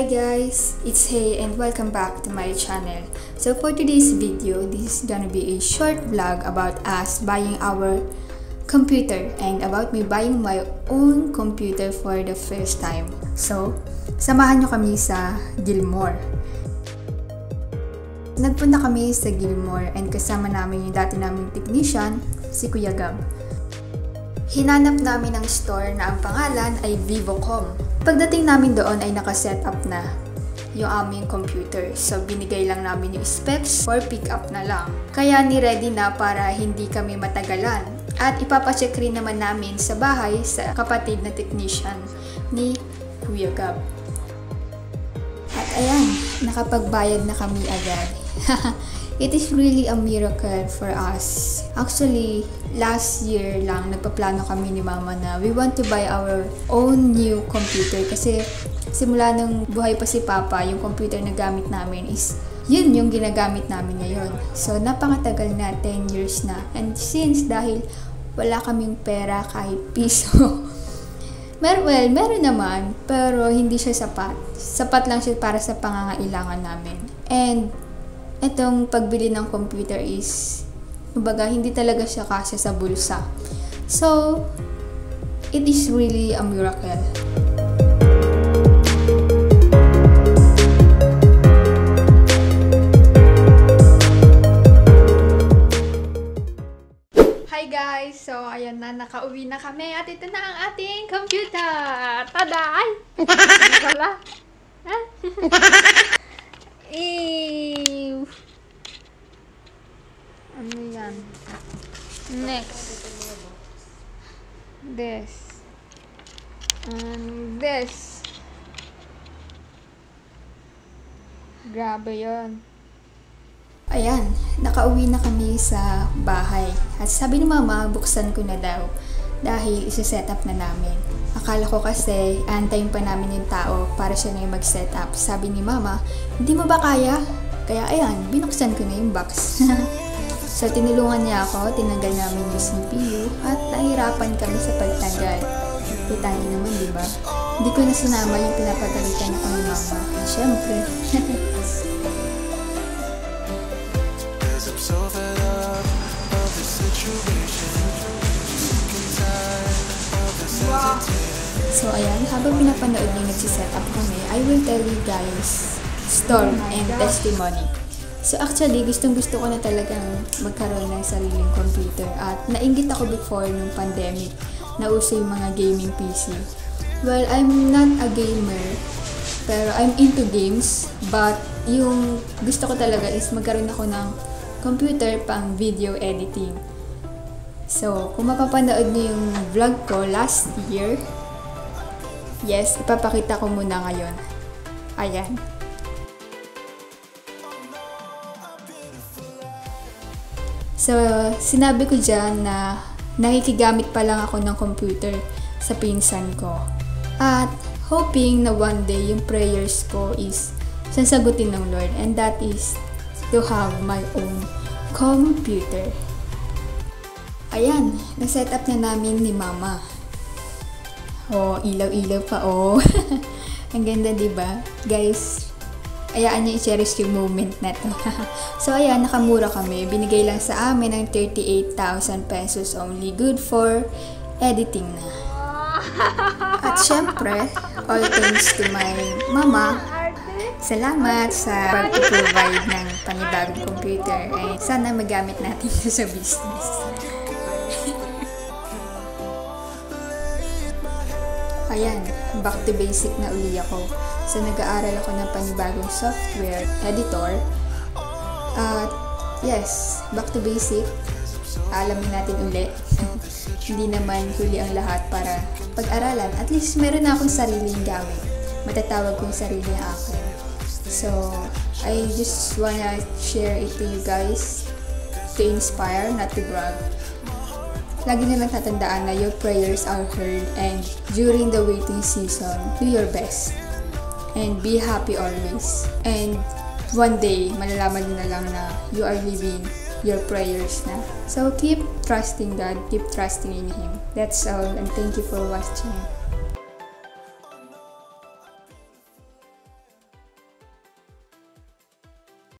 guys, it's Hey and welcome back to my channel. So for today's video, this is gonna be a short vlog about us buying our computer and about me buying my own computer for the first time. So, samahan nyo kami sa Gilmore. Nagpunta kami sa Gilmore and kasama namin yung dati naming technician, si Kuya Gab. Hinanap namin ang store na ang pangalan ay Vivocom. Pagdating namin doon ay naka-set up na yung aming computer. So, binigay lang namin yung specs for pick up na lang. Kaya ni-ready na para hindi kami matagalan. At ipapacheck rin naman namin sa bahay sa kapatid na technician ni Kuya Gab. At ayan, nakapagbayad na kami agad. It is really a miracle for us. Actually, last year lang nagpaplano kami ni Mama na we want to buy our own new computer kasi simula nung buhay pa si Papa, yung computer na gamit namin is yun yung ginagamit namin ngayon. So, napakatagal na, 10 years na. And since dahil wala kaming pera kahit piso, meron naman, pero hindi siya sapat. Sapat lang siya para sa pangangailangan namin. And itong pagbili ng computer is, kumbaga, hindi talaga siya kasya sa bulsa. So, it is really a miracle. Hi guys! So, ayan na, nakauwi na kami at ito na ang ating computer! Tada! Ay! Wala! Ha? Ew. Ano yan? Next. This. And this. Grabe yun. Ayan, nakauwi na kami sa bahay. At sabi ni Mama, buksan ko na daw. Dahil isi-set up na namin. Akala ko kasi, antayin pa namin yung tao para siya na yung mag-set up. Sabi ni Mama, hindi mo ba kaya? Kaya ayan, binuksan ko na yung box. So, tinulungan niya ako, tinanggal namin yung CPU, at nahirapan kami sa pagtanggal. Kita niyo naman, di ba? Hindi ko na sinama yung pinapagalitan ako ni Mama. Siyempre. Wow. So ayan, habang pinapanood niyo nagsiset up kami, I will tell you guys story and testimony. So actually, gustong-gusto ko na talagang magkaroon ng sariling computer at nainggit ako before nung pandemic na uso yung mga gaming PC. Well, I'm not a gamer, pero I'm into games, but yung gusto ko talaga is magkaroon ako ng computer pang video editing. So, kung mapapanood niyo yung vlog ko last year, yes, ipapakita ko muna ngayon. Ayan. So, sinabi ko dyan na nakikigamit pa lang ako ng computer sa pinsan ko. At hoping na one day yung prayers ko is sasagutin ng Lord, and that is to have my own computer. Ayan, na-set up na namin ni Mama. Oh, ilaw-ilaw pa, oh. Ang ganda, diba? Guys, ayaan niyo i-cherish yung moment na to. So, ayan, nakamura kami. Binigay lang sa amin ng 38,000 pesos only. Good for editing na. At syempre, all thanks to my Mama. Salamat sa pag-provide ng panibagong computer. Eh, sana magamit natin ito sa business. Ayan, back to basic na uli ako. So, nag-aaral ako ng panibagong software editor. At, yes, back to basic. Alamin natin uli. Hindi naman huli ang lahat para pag-aralan. At least, meron na akong sariling gamit. Matatawag kong sarili ang akin. So, I just wanna share it to you guys to inspire, not to brag. Lagi na lang tatandaan na your prayers are heard, and during the waiting season, do your best. And be happy always. And one day, malalaman nyo na lang na you are living your prayers na. So keep trusting God, keep trusting in Him. That's all, and thank you for watching.